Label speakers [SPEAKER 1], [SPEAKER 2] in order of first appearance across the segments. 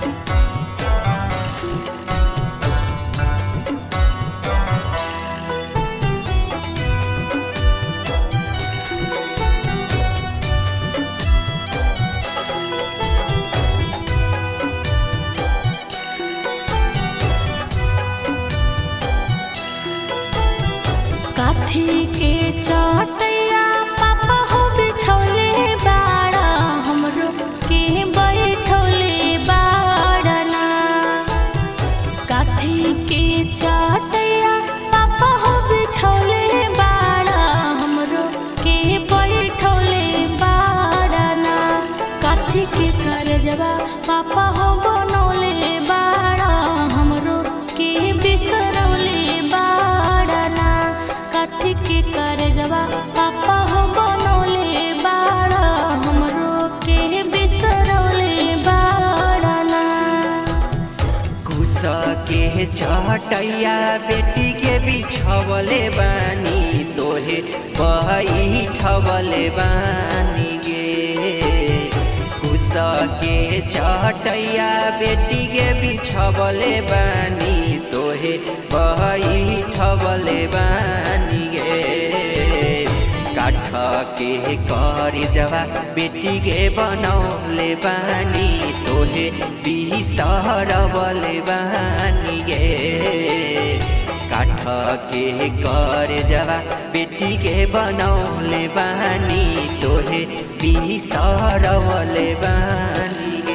[SPEAKER 1] काठी के चटैया पापा हो बिछौले बाड़ा हमरो के बैठौले बाड़ना। काठी के चटैया पापा हो बिछौले बाड़ा हमरो के बैठौले बाड़ना। काठी के करजवा पापा हो बनौले बाड़ा हमरो के बिसरौले बाड़ना। काठी के करजवा पापा हो बनौले बाड़ा हमरो के बिसरौले बाड़ना।
[SPEAKER 2] कुश के चटैया बेटी के बिछवले बानी तोहे बैठवले बानी गे। कुश के चटैया बेटी के बिछवले बानी तोहे बैठवले बानी गे। काठ के करजवा बेटी के बनौले बानी तोहे बिसरवले बानी गे। काठ के करजवा बेटी के बनौले बानी तोहे बिसरवले बानी गे।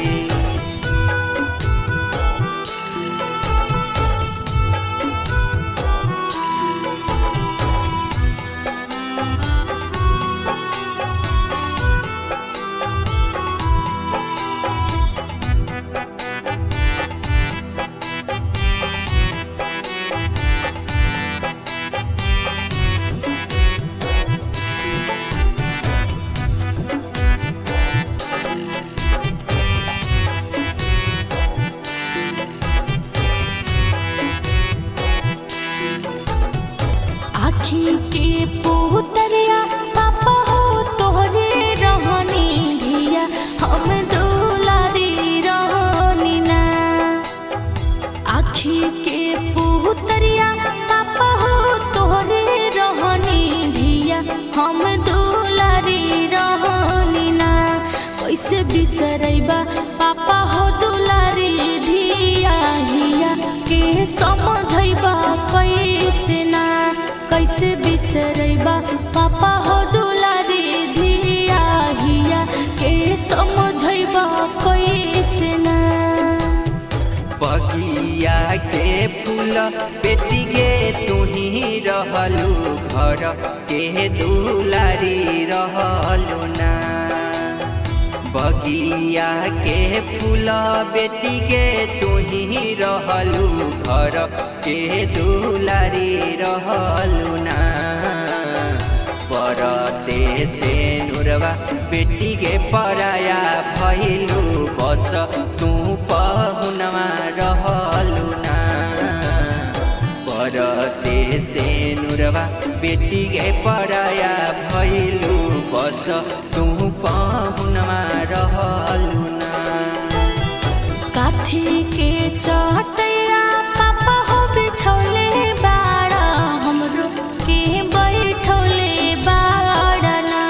[SPEAKER 1] आखी के पुतरिया पापा हो तोहरे रहनी धिया हम दुलारी रहनी ना। आखी के पुतरिया पापा हो तोहरे रहनी धिया हम दुलारी रहनी ना। कैसे बिसरैबा पापा हो दुलारी धिया हिया के समझैबा कैसे ना। कैसे बिसरैबा पापा हो दुलारी धिया हिया के समझैबा कैसे ना।
[SPEAKER 2] बगिया के फूल बेटी के तुही रहलू घर के दुलारी रहलू ना। बगिया के फूल बेटी के तुही रहलू घर के दुलारी रहलू ना। परते से नुरवा बेटी के पराया भइलू बस तू पहुनवा रहलू ना। परते से नुरवा बेटी के पराया भइलू बस तू पहुनवा रहलू ना।
[SPEAKER 1] काठी के चटैया पापा हो बिछौले बाड़ा हमरो के बैठौले बाड़ना।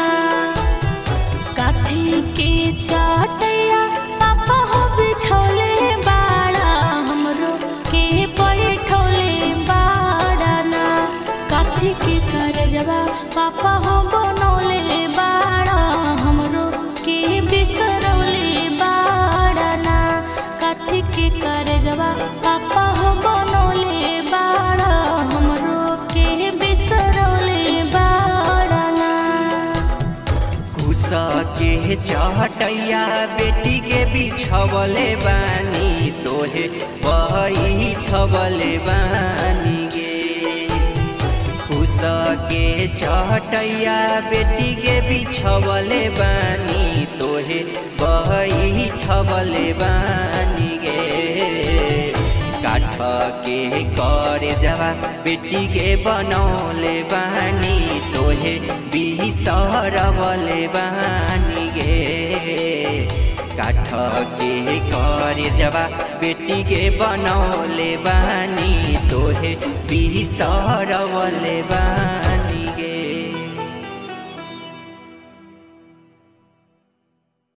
[SPEAKER 1] काठी के चटैया पापा हो बिछौले बाड़ा हमरो के बैठौले बाड़ना। काठी के करजवा पापा हो बनौले बाड़ा हमरो के बिसरौले बाड़ना। काठी के करजवा पापा हो बनौले बाड़ा हमरो के बिसरौले बाड़ना।
[SPEAKER 2] कुश के चटैया बेटी के बिछवले बानी तोहे बैठवले बानी गे। कुश के चटैया बेटी के बिछवले बानी तोहे बैठवले बानी गे। काठ के करजवा बेटी के बनौले बानी तोहे बिसरवले बानी गे। काठ के करे जवा बेटी के बनौले बानी तोहे बिसरवले बानी।